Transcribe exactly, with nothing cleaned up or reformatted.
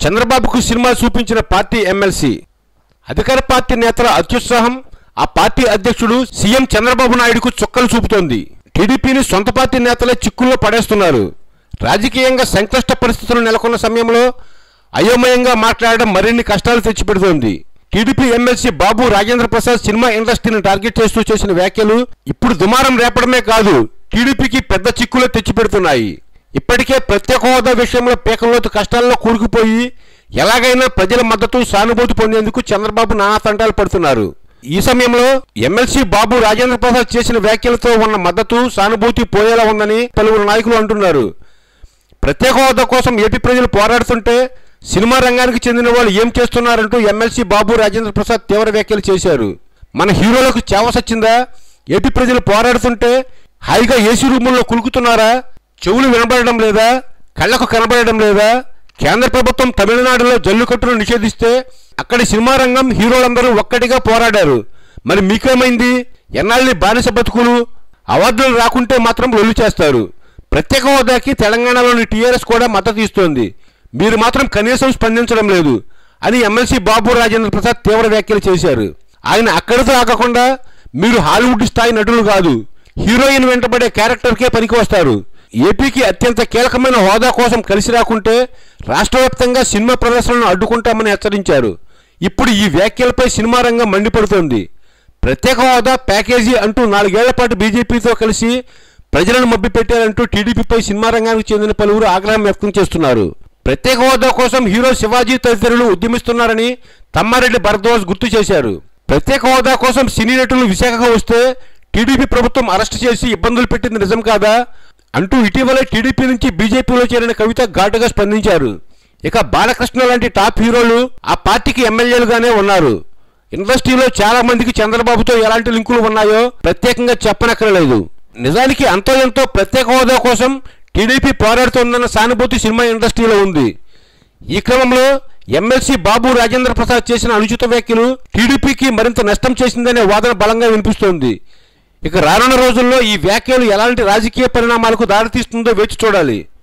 చంద్రబాబుకు సినిమా చూపించిన party MLC. అధికార పార్టీ నేతల అత్యుత్సాహం ఆ పార్టీ అధ్యక్షుడు సీఎం చంద్రబాబు నాయుడుకు చుక్కలు చూపుతోంది. టీడీపీని సొంత పార్టీ నేతలే చిక్కుల్లో పడేస్తున్నారు. రాజకీయంగా సంక్లిష్ట పరిస్థితులు నెలకొన్న సమయంలో అయోమయంగా మాట్లాడడం మరిన్ని కష్టాలు తెచ్చిపెడుతోంది. TDP MLC Babu Rajendra Prasad cinema ఇండస్ట్రీని టార్గెట్ చేస్తూ చేసిన వ్యాఖ్యలు ఇప్పుడు దుమారం రేపడమే కాదు, టీడీపీకి పెద్ద చిక్కులు తెచ్చిపెడుతున్నాయి. ఇప్పటికే ప్రత్యేక హోదా విషయంలో పీకల్లోతు కష్టాల్లో కూరుకుపోయి ఎలాగైనా ప్రజల మద్దతు సానుభూతి పొందేందుకు చంద్రబాబు నానా తంటాలు పడుతున్నారు. ఈ సమయంలో ఎమ్మెల్సీ బాబు రాజేంద్ర ప్రసాద్ చేసిన వ్యాఖ్యలతో ఉన్న మద్దతు సానుభూతి పోయేలా ఉందని పలువురు నాయకులు అంటున్నారు. ప్రత్యేక హోదా కోసం ఏపీ ప్రజలు పోరాడుతుంటే సినిమా రంగానికి చెందిన వాళ్ళు ఏం చేస్తున్నారంటూ ఎమ్మెల్సీ బాబు రాజేంద్ర ప్రసాద్ తీవ్ర వ్యాఖ్యలు చేశారు. మన హీరోలకు చేవసొచ్చిందా? ఏపీ ప్రజలు పోరాడుతుంటే హాయిగా ఏసీ రూముల్లో కులుకుతున్నారా? చెవులు వినబడడం లేదా? కళ్లకు కనబడడం లేదా? కేంద్ర ప్రభుత్వం తమిళనాడులో జల్లికట్టును నిషేధిస్తే అక్కడి సినిమా రంగం హీరోలందరూ ఒక్కటిగా పోరాడారు. మరి మీకేమైంది? ఎన్నాళ్ళని బానిస బతుకులు? అవార్డులు రాకుంటే మాత్రం లొల్లు చేస్తారు. ప్రత్యేక హోదాకి తెలంగాణలోని టీఆర్ఎస్ కూడా మద్దతు ఇస్తోంది. మీరు మాత్రం కనీసం స్పందించడం లేదు అని ఎమ్మెల్సీ బాబు రాజేంద్ర ప్రసాద్ తీవ్ర వ్యాఖ్యలు చేశారు. ఆయన అక్కడితో ఆగకుండా మీరు హాలీవుడ్ స్థాయి నటులు కాదు, హీరోయిన్ వెంటబడే క్యారెక్టర్కే పనికి వస్తారు. ఏపీకి అత్యంత కీలకమైన హోదా కోసం కలిసి రాకుంటే రాష్ట్ర వ్యాప్తంగా సినిమా ప్రదర్శనలను అడ్డుకుంటామని హెచ్చరించారు. ఇప్పుడు ఈ వ్యాఖ్యలపై సినిమా రంగం మండిపడుతోంది. ప్రత్యేక హోదా ప్యాకేజీ అంటూ నాలుగేళ్ల పాటు బీజేపీతో కలిసి ప్రజలను మభ్యపెట్టారంటూ టీడీపీపై సినిమా రంగానికి చెందిన పలువురు ఆగ్రహం వ్యక్తం చేస్తున్నారు. ప్రత్యేక హోదా కోసం హీరో శివాజీ తదితరులు ఉద్యమిస్తున్నారని తమ్మారెడ్డి భరద్వాజ్ గుర్తు చేశారు. ప్రత్యేక హోదా కోసం సినీ నటులు విశాఖకు వస్తే టీడీపీ ప్రభుత్వం అరెస్టు చేసి ఇబ్బందులు పెట్టింది నిజం కాదా అంటూ ఇటీవలే టీడీపీ నుంచి బీజేపీలో చేరిన కవిత ఘాటుగా స్పందించారు. ఇక బాలకృష్ణ లాంటి టాప్ హీరోలు ఆ పార్టీకి ఎమ్మెల్యేలుగానే ఉన్నారు. ఇండస్ట్రీలో చాలా మందికి చంద్రబాబుతో ఎలాంటి లింకులు ఉన్నాయో ప్రత్యేకంగా చెప్పనక్కర్లేదు. నిజానికి అంతో ఎంతో ప్రత్యేక హోదా కోసం టీడీపీ పోరాడుతోందన్న సానుభూతి సినిమా ఇండస్ట్రీలో ఉంది. ఈ క్రమంలో ఎమ్మెల్సీ బాబు రాజేంద్ర ప్రసాద్ చేసిన అనుచిత వ్యాఖ్యలు టీడీపీకి మరింత నష్టం చేసిందనే వాదన బలంగా వినిపిస్తోంది. ఇక రానున్న రోజుల్లో ఈ వ్యాఖ్యలు ఎలాంటి రాజకీయ పరిణామాలకు దారితీస్తుందో వేచి చూడాలి.